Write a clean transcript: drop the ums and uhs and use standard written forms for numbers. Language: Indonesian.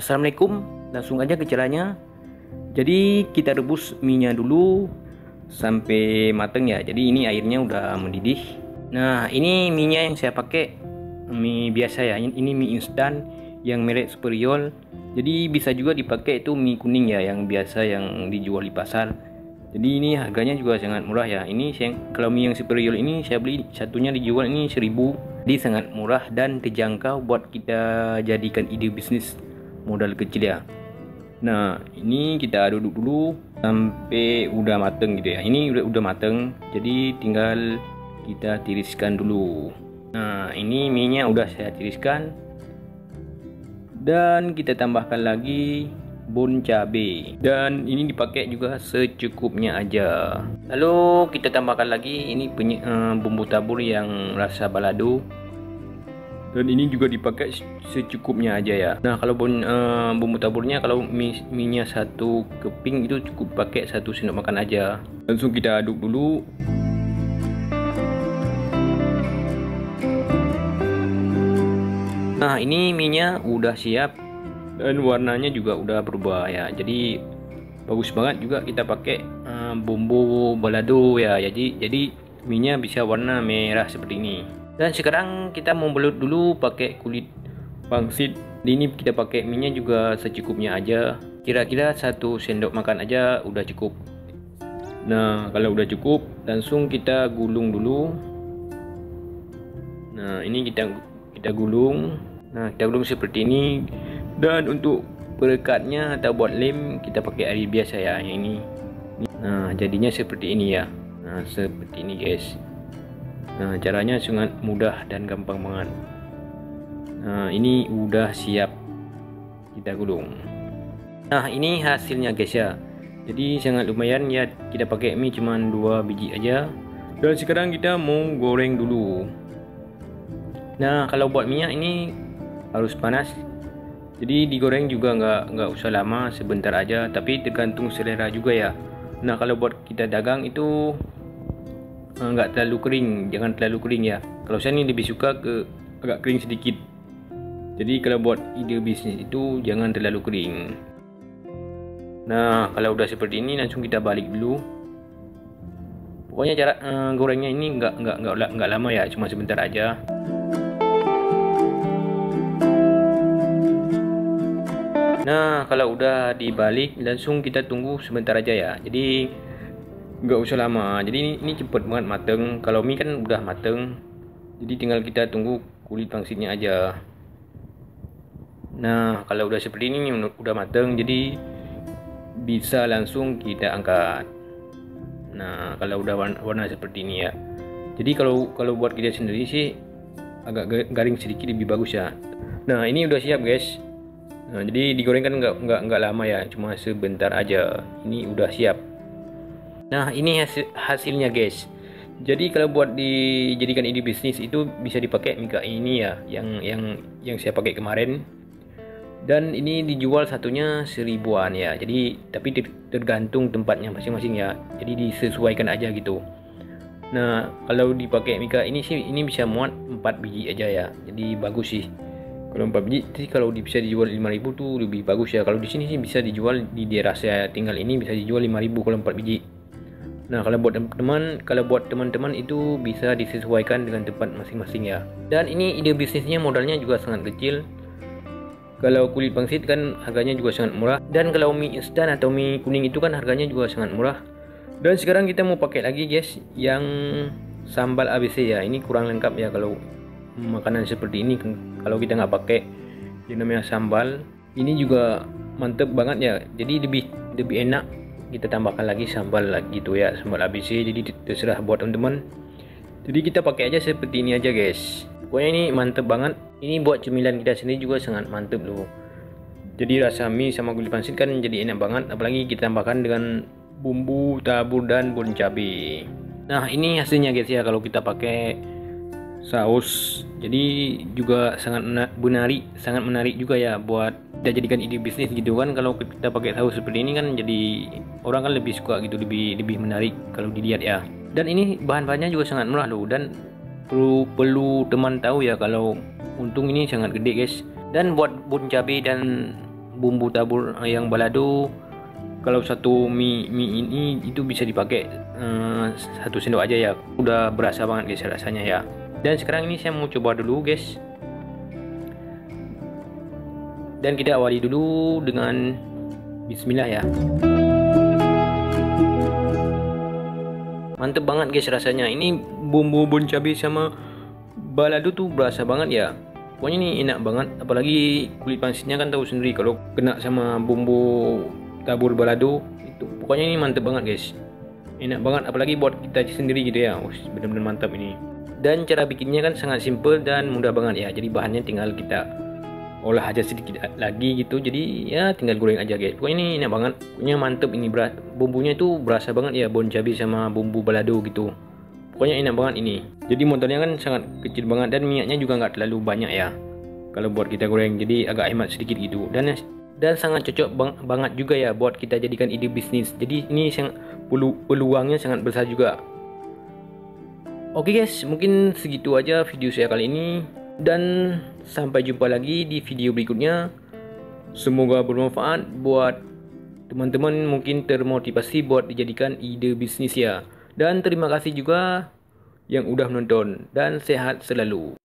Assalamualaikum, langsung aja ke caranya. Jadi kita rebus minyak dulu sampai mateng ya. Jadi ini airnya udah mendidih. Nah, ini minyak yang saya pakai mie biasa ya. Ini mie instan yang merek Superior. Jadi bisa juga dipakai itu mie kuning ya, yang biasa yang dijual di pasar. Jadi ini harganya juga sangat murah ya. Ini kalau mie yang Superior ini saya beli satunya dijual ini 1000. Jadi sangat murah dan terjangkau buat kita jadikan ide bisnis modal kecil ya. Nah, ini kita aduk dulu sampai udah mateng gitu ya. Ini udah mateng, jadi tinggal kita tiriskan dulu. Nah, ini minyak udah saya tiriskan. Dan kita tambahkan lagi bun cabai. Dan ini dipakai juga secukupnya aja. Lalu kita tambahkan lagi ini bumbu tabur yang rasa balado. Dan ini juga dipakai secukupnya aja ya. Nah, kalau bumbu taburnya, kalau minyak 1 keping itu cukup pakai 1 sendok makan aja. Langsung kita aduk dulu. Nah, ini minyak udah siap dan warnanya juga udah berubah ya. Jadi bagus banget juga kita pakai bumbu balado ya. Jadi minyak bisa warna merah seperti ini. Dan sekarang kita membelut dulu pakai kulit pangsit. Ini kita pakai minyak juga secukupnya aja. Kira-kira 1 sendok makan aja udah cukup. Nah, kalau udah cukup, langsung kita gulung dulu. Nah, ini kita gulung. Nah, kita gulung seperti ini. Dan untuk perekatnya atau buat lem kita pakai air biasa ya, yang ini. Nah, jadinya seperti ini ya. Nah, seperti ini guys. Nah, caranya sangat mudah dan gampang banget. Nah, ini udah siap kita gulung. Nah, ini hasilnya guys ya. Jadi sangat lumayan ya, kita pakai mie cuma 2 biji aja. Dan sekarang kita mau goreng dulu. Nah, kalau buat minyak ini harus panas. Jadi digoreng juga nggak usah lama, sebentar aja, tapi tergantung selera juga ya. Nah, kalau buat kita dagang itu nggak terlalu kering, jangan terlalu kering ya. Kalau saya ini lebih suka ke agak kering sedikit. Jadi kalau buat ide bisnis itu jangan terlalu kering. Nah, kalau udah seperti ini langsung kita balik dulu. Pokoknya cara gorengnya ini nggak lama ya, cuma sebentar aja. Nah, kalau udah dibalik langsung kita tunggu sebentar aja ya. Jadi nggak usah lama. Jadi ini cepet banget mateng. Kalau mie kan udah mateng, jadi tinggal kita tunggu kulit pangsitnya aja. Nah, kalau udah seperti ini udah mateng, jadi bisa langsung kita angkat. Nah, kalau udah warna seperti ini ya. Jadi kalau buat kita sendiri sih agak garing sedikit lebih bagus ya. Nah, ini udah siap guys. Nah, jadi digoreng kan nggak lama ya, cuma sebentar aja. Ini udah siap. Nah, ini hasilnya guys. Jadi kalau buat dijadikan ide bisnis itu bisa dipakai minyak ini ya, yang saya pakai kemarin. Dan ini dijual satunya 1000-an ya. Jadi tapi tergantung tempatnya masing-masing ya. Jadi disesuaikan aja gitu. Nah, kalau dipakai minyak ini sih ini bisa muat 4 biji aja ya. Jadi bagus sih. Kalau 4 biji sih kalau bisa dijual 5000 tuh lebih bagus ya. Kalau di sini sih bisa dijual di daerah saya tinggal ini bisa dijual 5000 kalau 4 biji. Nah, kalau buat teman-teman itu bisa disesuaikan dengan tempat masing-masing ya. Dan ini ide bisnisnya modalnya juga sangat kecil. Kalau kulit pangsit kan harganya juga sangat murah. Dan kalau mie instan atau mie kuning itu kan harganya juga sangat murah. Dan sekarang kita mau pakai lagi guys yang sambal ABC ya. Ini kurang lengkap ya kalau makanan seperti ini. Kalau kita nggak pakai yang namanya sambal, ini juga mantep banget ya. Jadi lebih enak kita tambahkan lagi sambal lagi gitu ya, sambal ABC. Jadi terserah buat teman-teman. Jadi kita pakai aja seperti ini aja guys. Pokoknya ini mantep banget. Ini buat cemilan kita sendiri juga sangat mantep loh. Jadi rasa mie sama kulit pangsit kan jadi enak banget. Apalagi kita tambahkan dengan bumbu tabur dan bun cabai. Nah, ini hasilnya guys ya kalau kita pakai saus. Jadi juga sangat menarik juga ya buat kita jadikan ide bisnis gitu kan. Kalau kita pakai saus seperti ini kan jadi orang kan lebih suka gitu, lebih menarik kalau dilihat ya. Dan ini bahan-bahannya juga sangat murah loh. Dan perlu teman tahu ya kalau untung ini sangat gede guys. Dan buat bun cabai dan bumbu tabur yang balado, kalau satu mie ini itu bisa dipakai 1 sendok aja ya. Udah berasa banget guys rasanya ya. Dan sekarang ini saya mau coba dulu guys. Dan kita awali dulu dengan bismillah ya. Mantep banget guys rasanya. Ini bumbu bon cabai sama balado tuh berasa banget ya. Pokoknya ini enak banget. Apalagi kulit pangsitnya kan tahu sendiri kalau kena sama bumbu tabur balado itu. Pokoknya ini mantep banget guys. Enak banget apalagi buat kita sendiri gitu ya. Bener-bener mantap ini. Dan cara bikinnya kan sangat simple dan mudah banget ya. Jadi bahannya tinggal kita olah aja sedikit lagi gitu. Jadi ya tinggal goreng aja guys. Pokoknya ini enak banget. Pokoknya mantep ini, bumbunya itu berasa banget ya, bon cabai sama bumbu balado gitu. Pokoknya enak banget ini. Jadi modalnya kan sangat kecil banget dan minyaknya juga nggak terlalu banyak ya kalau buat kita goreng. Jadi agak hemat sedikit gitu. Dan sangat cocok banget juga ya buat kita jadikan ide bisnis. Jadi ini peluangnya sangat besar juga. Oke guys, mungkin segitu aja video saya kali ini. Dan sampai jumpa lagi di video berikutnya. Semoga bermanfaat buat teman-teman, mungkin termotivasi buat dijadikan ide bisnis ya. Dan terima kasih juga yang udah menonton dan sehat selalu.